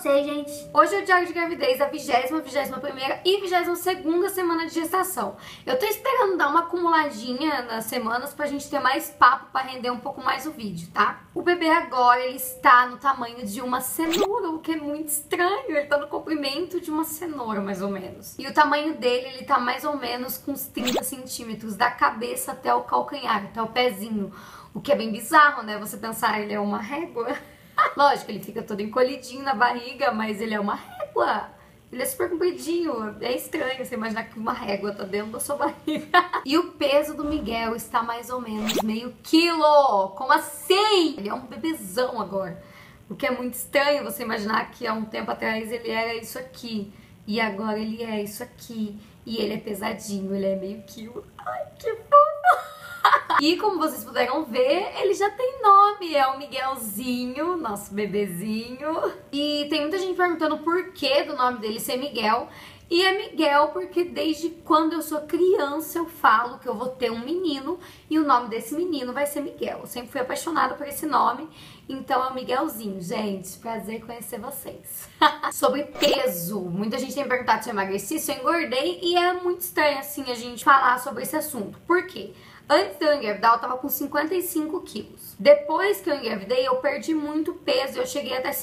vocês, gente? Hoje é o diário de gravidez, a 20ª, 21ª e 22ª semana de gestação. Eu tô esperando dar uma acumuladinha nas semanas pra gente ter mais papo, pra render um pouco mais o vídeo, tá? O bebê agora, ele está no tamanho de uma cenoura, o que é muito estranho. Ele tá no comprimento de uma cenoura, mais ou menos. E o tamanho dele, ele tá mais ou menos com uns 30 centímetros, da cabeça até o calcanhar, até o pezinho. O que é bem bizarro, né? Você pensar, ele é uma régua. Lógico, ele fica todo encolhidinho na barriga, mas ele é uma régua. Ele é super compridinho. É estranho você imaginar que uma régua tá dentro da sua barriga. E o peso do Miguel está mais ou menos meio quilo. Como assim? Ele é um bebezão agora. O que é muito estranho você imaginar que há um tempo atrás ele era isso aqui. E agora ele é isso aqui. E ele é pesadinho, ele é meio quilo. Ai, que fofo! E como vocês puderam ver, ele já tem nome, é o Miguelzinho, nosso bebezinho. E tem muita gente perguntando o porquê do nome dele ser Miguel. E é Miguel porque desde quando eu sou criança eu falo que eu vou ter um menino e o nome desse menino vai ser Miguel. Eu sempre fui apaixonada por esse nome, então é o Miguelzinho. Gente, prazer conhecer vocês. Sobre peso, muita gente tem perguntado se eu emagreci, se eu engordei, e é muito estranho assim a gente falar sobre esse assunto. Por quê? Antes de eu engravidar, eu tava com 55 quilos. Depois que eu engravidei, eu perdi muito peso. Eu cheguei até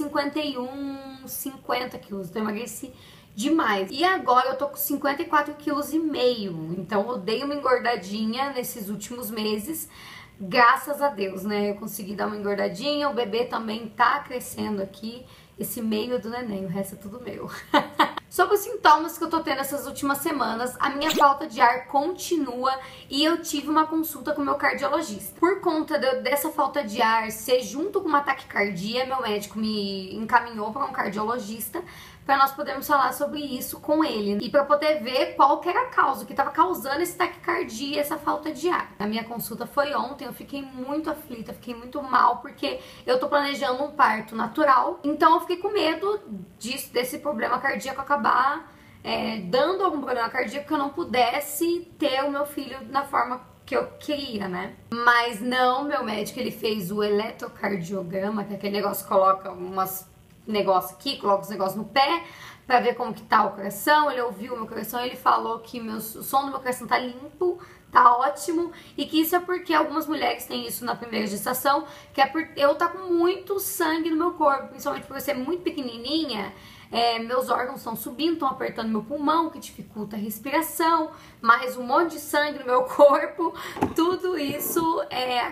51, 50 quilos. Então eu emagreci demais. E agora eu tô com 54,5 quilos. Então eu dei uma engordadinha nesses últimos meses. Graças a Deus, né? Eu consegui dar uma engordadinha. O bebê também tá crescendo aqui. Esse meio é do neném, o resto é tudo meu. Sobre os sintomas que eu tô tendo essas últimas semanas, a minha falta de ar continua e eu tive uma consulta com o meu cardiologista. Por conta dessa falta de ar ser junto com uma taquicardia, meu médico me encaminhou para um cardiologista para nós podermos falar sobre isso com ele e para poder ver qual que era a causa, o que estava causando esse taquicardia, essa falta de ar. A minha consulta foi ontem, eu fiquei muito aflita, fiquei muito mal porque eu tô planejando um parto natural, então eu fiquei com medo desse problema cardíaco acabar dando algum problema cardíaco que eu não pudesse ter o meu filho na forma que eu queria, né? Mas não, meu médico, ele fez o eletrocardiograma, que é aquele negócio que coloca negócio aqui, coloca os negócios no pé pra ver como que tá o coração. Ele ouviu o meu coração e ele falou que o som do meu coração tá limpo, tá ótimo, e que isso é porque algumas mulheres têm isso na primeira gestação, que é por eu tá com muito sangue no meu corpo, principalmente por eu ser muito pequenininha. Meus órgãos estão subindo, estão apertando meu pulmão, que dificulta a respiração, mais um monte de sangue no meu corpo, tudo isso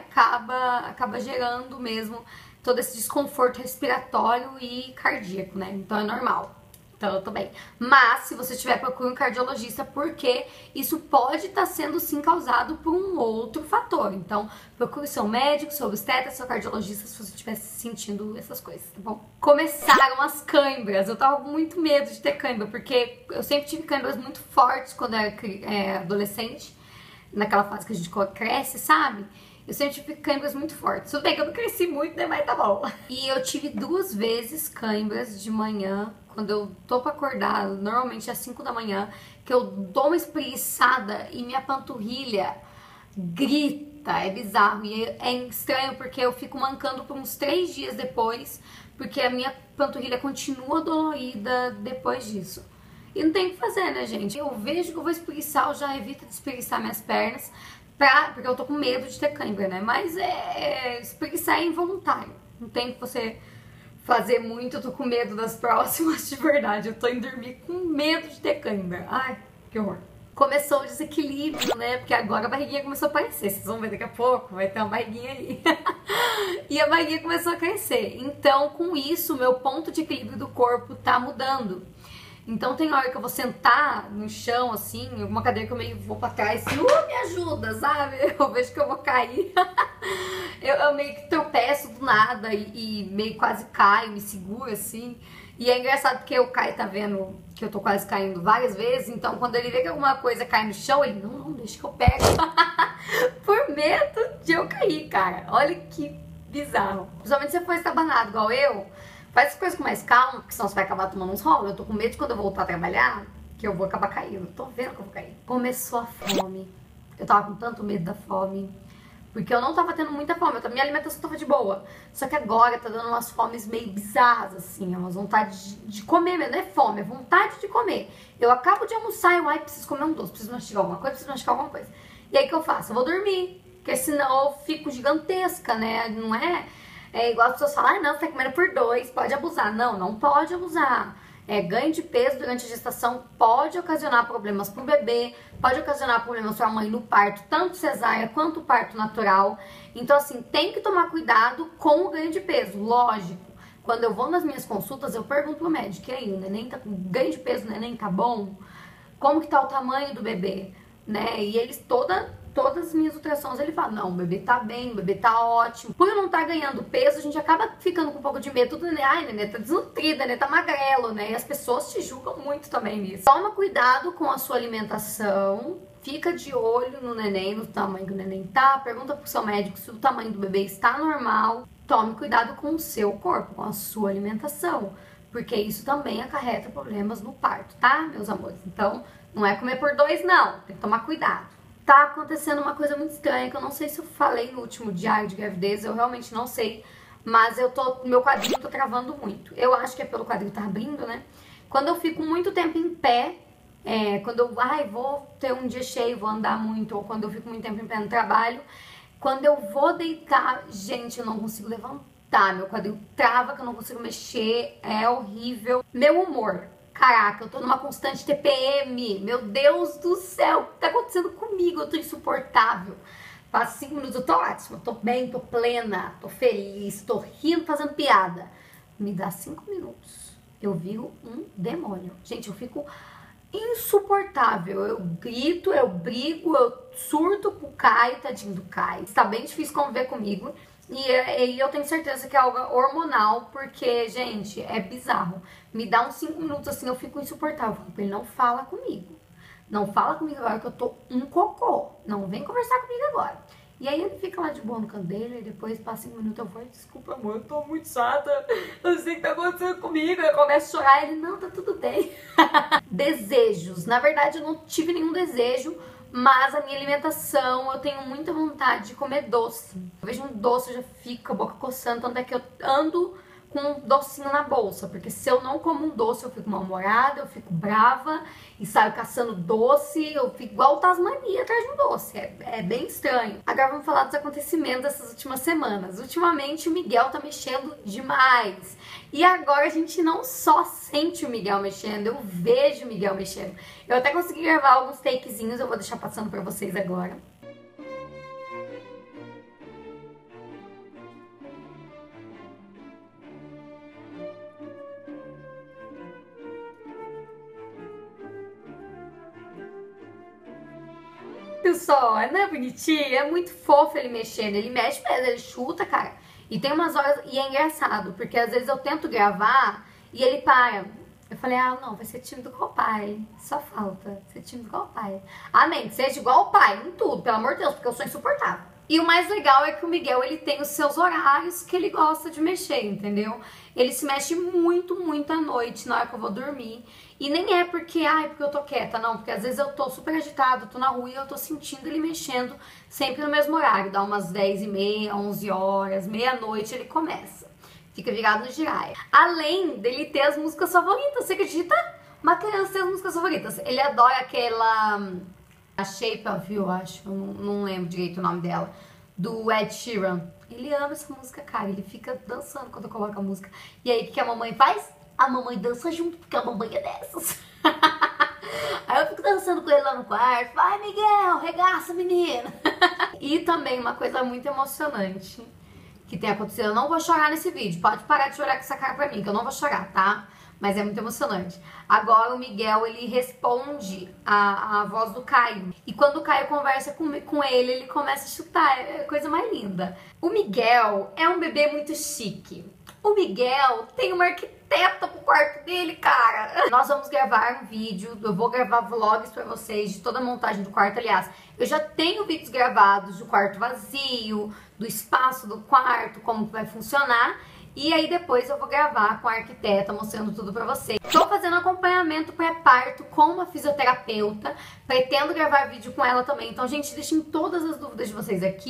acaba gerando mesmo todo esse desconforto respiratório e cardíaco, né? Então é normal. Então eu tô bem. Mas se você tiver, procure um cardiologista, porque isso pode estar sendo sim causado por um outro fator. Então procure seu médico, seu obstetra, seu cardiologista se você estiver sentindo essas coisas, tá bom? Começaram as câimbras. Eu tava com muito medo de ter câimbra, porque eu sempre tive câimbras muito fortes quando eu era adolescente, naquela fase que a gente cresce, sabe? Eu sempre tive câimbras muito fortes. Tudo bem que eu não cresci muito, né? Mas tá bom. E eu tive 2 vezes câimbras de manhã, quando eu tô pra acordar, normalmente às 5 da manhã, que eu dou uma espreguiçada e minha panturrilha grita. É bizarro. E é estranho porque eu fico mancando por uns 3 dias depois, porque a minha panturrilha continua dolorida depois disso. E não tem o que fazer, né, gente? Eu vejo que eu vou espreguiçar, eu já evito de espreguiçar minhas pernas, porque eu tô com medo de ter câimbra, né? Mas espreguiçar é involuntário. Não tem que você fazer muito, eu tô com medo das próximas, de verdade. Eu tô indo dormir com medo de ter câimbra. Ai, que horror. Começou o desequilíbrio, né? Porque agora a barriguinha começou a aparecer. Vocês vão ver daqui a pouco, vai ter uma barriguinha aí. E a barriguinha começou a crescer. Então, com isso, o meu ponto de equilíbrio do corpo tá mudando. Então tem hora que eu vou sentar no chão, assim, em alguma cadeira que eu meio vou pra trás, assim, me ajuda, sabe? Eu vejo que eu vou cair. eu meio que tropeço do nada e meio quase caio, me seguro, assim. E é engraçado porque o Kai tá vendo que eu tô quase caindo várias vezes, então quando ele vê que alguma coisa cai no chão, ele, não, deixa que eu pego. Por medo de eu cair, cara. Olha que bizarro. Principalmente se você for estabanado igual eu, faz as coisas com mais calma, porque senão você vai acabar tomando uns rolos. Eu tô com medo de quando eu voltar a trabalhar, que eu vou acabar caindo. Tô vendo que eu vou cair. Começou a fome. Eu tava com tanto medo da fome. Porque eu não tava tendo muita fome, minha alimentação tava de boa. Só que agora tá dando umas fomes meio bizarras, assim, umas vontades de comer mesmo, não é fome, é vontade de comer. Eu acabo de almoçar e eu, ai, preciso comer um doce, preciso mastigar alguma coisa, preciso mastigar alguma coisa. E aí o que eu faço? Eu vou dormir, porque senão eu fico gigantesca, né? Não é, igual as pessoas falam, ah, não, você tá comendo por 2, pode abusar. Não, não pode abusar. Ganho de peso durante a gestação pode ocasionar problemas para o bebê, pode ocasionar problemas para a mãe no parto, tanto cesárea quanto parto natural. Então, assim, tem que tomar cuidado com o ganho de peso, lógico. Quando eu vou nas minhas consultas, eu pergunto pro médico, e aí, o neném tá com ganho de peso, o neném tá bom? Como que tá o tamanho do bebê? Né? E eles, todas as minhas ultrassons, ele fala, não, o bebê tá bem, o bebê tá ótimo. Por eu não estar ganhando peso, a gente acaba ficando com um pouco de medo, tudo, né? Ai, neném, tá desnutrida, né? Tá magrelo, né? E as pessoas te julgam muito também nisso. Toma cuidado com a sua alimentação, fica de olho no neném, no tamanho que o neném tá, pergunta pro seu médico se o tamanho do bebê está normal. Tome cuidado com o seu corpo, com a sua alimentação, porque isso também acarreta problemas no parto, tá, meus amores? Então, não é comer por 2, não, tem que tomar cuidado. Tá acontecendo uma coisa muito estranha, que eu não sei se eu falei no último diário de gravidez, eu realmente não sei, mas meu quadril tá travando muito. Eu acho que é pelo quadril tá abrindo, né? Quando eu fico muito tempo em pé, quando eu, vou ter um dia cheio, vou andar muito, ou quando eu fico muito tempo em pé no trabalho, quando eu vou deitar, gente, eu não consigo levantar, meu quadril trava, que eu não consigo mexer, é horrível. Meu humor, caraca, eu tô numa constante TPM, meu Deus do céu, o que tá acontecendo comigo? Eu tô insuportável. Faz 5 minutos, eu tô ótima, tô bem, tô plena, tô feliz, tô rindo, fazendo piada. Me dá 5 minutos, eu viro um demônio. Gente, eu fico insuportável, eu grito, eu brigo, eu surto com o Caio, tadinho do Caio. Está bem difícil conviver comigo e eu tenho certeza que é algo hormonal, porque, gente, é bizarro. Me dá uns 5 minutos assim, eu fico insuportável. Ele não fala comigo. Não fala comigo agora que eu tô um cocô. Não vem conversar comigo agora. E aí ele fica lá de boa no canto dele, e depois passa 5 minutos, eu vou, desculpa amor, eu tô muito chata, eu sei o que tá acontecendo comigo, eu começo a chorar, ele, não, tá tudo bem. Desejos, na verdade eu não tive nenhum desejo, mas a minha alimentação, eu tenho muita vontade de comer doce. Eu vejo um doce, eu já fico com a boca coçando, tanto é que eu ando com um docinho na bolsa, porque se eu não como um doce eu fico mal-humorada, eu fico brava e saio caçando doce, eu fico igual Tasmania atrás de um doce, é bem estranho. Agora vamos falar dos acontecimentos dessas últimas semanas. Ultimamente o Miguel tá mexendo demais, e agora a gente não só sente o Miguel mexendo, eu vejo o Miguel mexendo. Eu até consegui gravar alguns takezinhos, eu vou deixar passando pra vocês agora. Só, não é bonitinho? É muito fofo ele mexendo, ele mexe mesmo, ele chuta, cara. E tem umas horas, e é engraçado, porque às vezes eu tento gravar e ele para. Eu falei, não, vai ser tímido igual o pai, só falta ser tímido igual o pai. Amém, seja igual o pai em tudo, pelo amor de Deus, porque eu sou insuportável. E o mais legal é que o Miguel, ele tem os seus horários que ele gosta de mexer, entendeu? Ele se mexe muito, muito à noite, na hora que eu vou dormir. E nem é porque, porque eu tô quieta, não. Porque às vezes eu tô super agitada, tô na rua e eu tô sentindo ele mexendo sempre no mesmo horário. Dá umas 10h30, 11 horas, meia-noite ele começa. Fica virado no giraia. Além dele ter as músicas favoritas, você acredita? Uma criança tem as músicas favoritas. Ele adora aquela... A Shape of You, acho, eu não lembro direito o nome dela, do Ed Sheeran. Ele ama essa música, cara, ele fica dançando quando eu coloco a música. E aí, o que a mamãe faz? A mamãe dança junto, porque a mamãe é dessas. Aí eu fico dançando com ele lá no quarto. Vai, Miguel, regaça, menina. E também uma coisa muito emocionante que tem acontecido. Eu não vou chorar nesse vídeo, pode parar de chorar com essa cara pra mim, que eu não vou chorar, tá? Mas é muito emocionante. Agora o Miguel, ele responde a voz do Caio. E quando o Caio conversa com ele, ele começa a chutar. É a coisa mais linda. O Miguel é um bebê muito chique. O Miguel tem uma arquiteta pro quarto dele, cara. Nós vamos gravar um vídeo, eu vou gravar vlogs pra vocês de toda a montagem do quarto. Aliás, eu já tenho vídeos gravados do quarto vazio, do espaço do quarto, como que vai funcionar. E aí depois eu vou gravar com a arquiteta mostrando tudo pra vocês. Tô fazendo acompanhamento pré-parto com uma fisioterapeuta. Pretendo gravar vídeo com ela também. Então, gente, deixem todas as dúvidas de vocês aqui.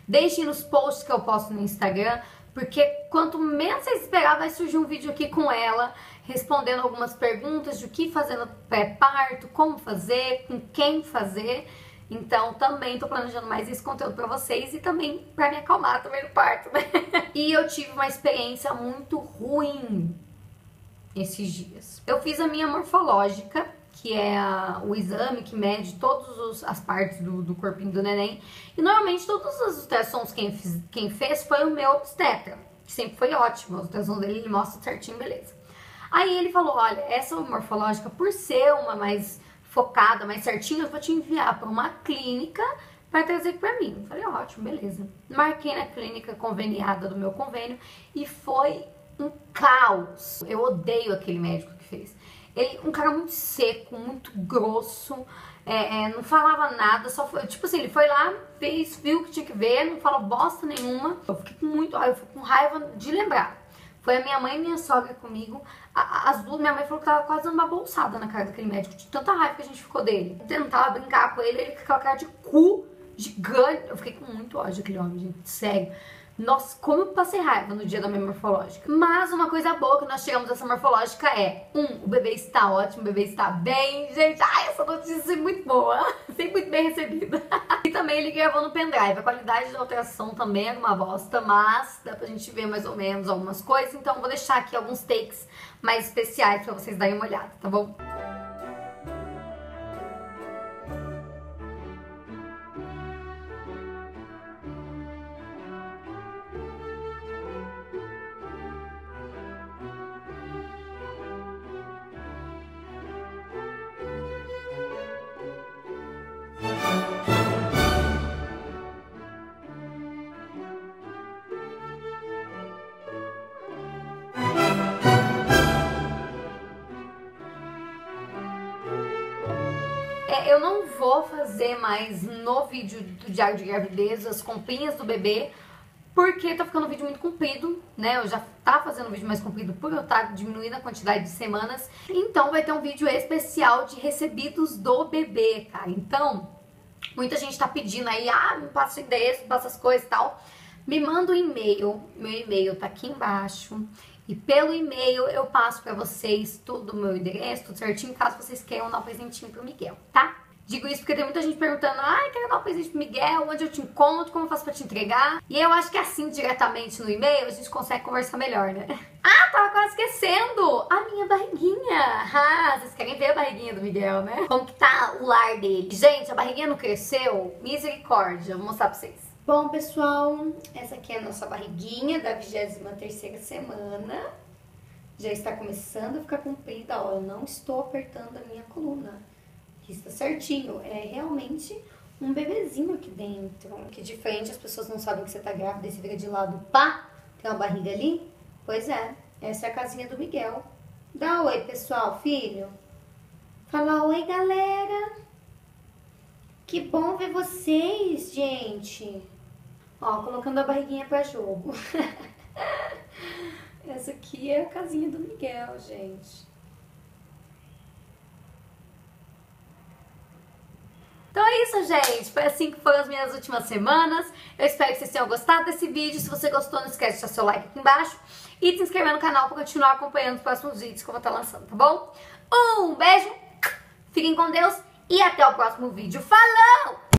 Deixem nos posts que eu posto no Instagram, porque quanto menos vocês esperar, vai surgir um vídeo aqui com ela, respondendo algumas perguntas de o que fazer no pré-parto, como fazer, com quem fazer. Então também tô planejando mais esse conteúdo pra vocês e também pra me acalmar também no parto, né? E eu tive uma experiência muito ruim esses dias. Eu fiz a minha morfológica, que é o exame que mede todas as partes do corpinho do neném. E normalmente todos os ultrassons quem fez foi o meu obstetra, que sempre foi ótimo. Os ultrassons dele ele mostra certinho, beleza. Aí ele falou, olha, essa morfológica, por ser uma mais focada, mais certinha, eu vou te enviar para uma clínica para trazer pra mim. Eu falei, ótimo, beleza. Marquei na clínica conveniada do meu convênio e foi um caos. Eu odeio aquele médico que fez. Ele, um cara muito seco, muito grosso, não falava nada, só foi, tipo assim, ele foi lá, fez, viu o que tinha que ver, não falou bosta nenhuma. Eu fiquei com raiva de lembrar. Foi a minha mãe e minha sogra comigo. As duas, minha mãe falou que tava quase dando uma bolsada na cara daquele médico, de tanta raiva que a gente ficou dele. Eu tentava brincar com ele com aquela cara de cu gigante. Eu fiquei com muito ódio daquele homem, gente, sério. Nossa, como eu passei raiva no dia da minha morfológica. Mas uma coisa boa que nós chegamos nessa morfológica é: o bebê está ótimo, o bebê está bem, gente. Ai, essa notícia é muito boa. Sempre muito bem recebida. E também ele gravou no pendrive. A qualidade da alteração também é uma bosta, mas dá pra gente ver mais ou menos algumas coisas. Então vou deixar aqui alguns takes mais especiais pra vocês darem uma olhada, tá bom? Eu não vou fazer mais no vídeo do diário de gravidez as comprinhas do bebê, porque tá ficando um vídeo muito comprido, né? Eu já tá fazendo um vídeo mais comprido por eu estar diminuindo a quantidade de semanas. Então vai ter um vídeo especial de recebidos do bebê, tá? Então, muita gente tá pedindo aí, me passa o endereço, me passa as coisas e tal. Me manda um e-mail, meu e-mail tá aqui embaixo. E pelo e-mail eu passo pra vocês tudo o meu endereço, tudo certinho, caso vocês queiram dar um presentinho pro Miguel, tá? Digo isso porque tem muita gente perguntando, quero dar um presente pro Miguel, onde eu te encontro, como eu faço pra te entregar? E eu acho que assim, diretamente no e-mail, a gente consegue conversar melhor, né? Tava quase esquecendo! A minha barriguinha! Vocês querem ver a barriguinha do Miguel, né? Como que tá o lar dele? Gente, a barriguinha não cresceu? Misericórdia, vou mostrar pra vocês. Bom, pessoal, essa aqui é a nossa barriguinha da 23ª semana. Já está começando a ficar comprida, ó. Eu não estou apertando a minha coluna. Aqui está certinho. É realmente um bebezinho aqui dentro. Aqui de frente as pessoas não sabem que você tá grávida e você vira de lado, pá, tem uma barriga ali. Pois é, essa é a casinha do Miguel. Dá oi, pessoal, filho. Fala oi, galera. Que bom ver vocês, gente. Ó, colocando a barriguinha pra jogo. Essa aqui é a casinha do Miguel, gente. Então é isso, gente. Foi assim que foram as minhas últimas semanas. Eu espero que vocês tenham gostado desse vídeo. Se você gostou, não esquece de deixar seu like aqui embaixo. E se inscrever no canal para continuar acompanhando os próximos vídeos que eu vou estar lançando, tá bom? Um beijo, fiquem com Deus e até o próximo vídeo. Falou!